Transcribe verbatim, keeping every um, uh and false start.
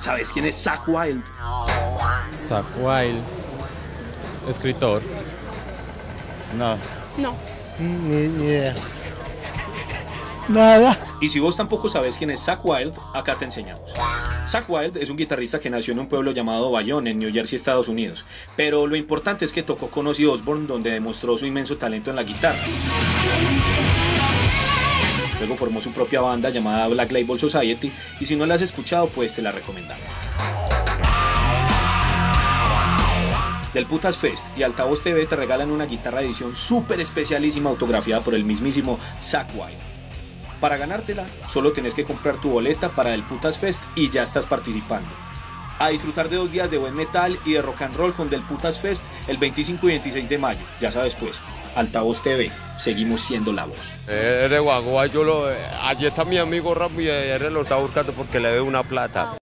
¿Sabes quién es Zakk Wylde? Zakk Wylde, escritor. No. No. Ni, ni idea. Nada. Y si vos tampoco sabes quién es Zakk Wylde, acá te enseñamos. Zakk Wylde es un guitarrista que nació en un pueblo llamado Bayonne, en New Jersey, Estados Unidos. Pero lo importante es que tocó con Ozzy Osbourne, donde demostró su inmenso talento en la guitarra. Luego formó su propia banda llamada Black Label Society, y si no la has escuchado, pues te la recomendamos. Del Putas Fest y Altavoz T V te regalan una guitarra de edición súper especialísima autografiada por el mismísimo Zakk Wylde. Para ganártela, solo tenés que comprar tu boleta para el Putas Fest y ya estás participando. A disfrutar de dos días de buen metal y de rock and roll con Del Putas Fest el veinticinco y veintiséis de mayo. Ya sabes pues, Altavoz T V, seguimos siendo la voz. Eh, eres guagua, yo lo... Allí está mi amigo Rambo y ayer lo está buscando porque le debe una plata.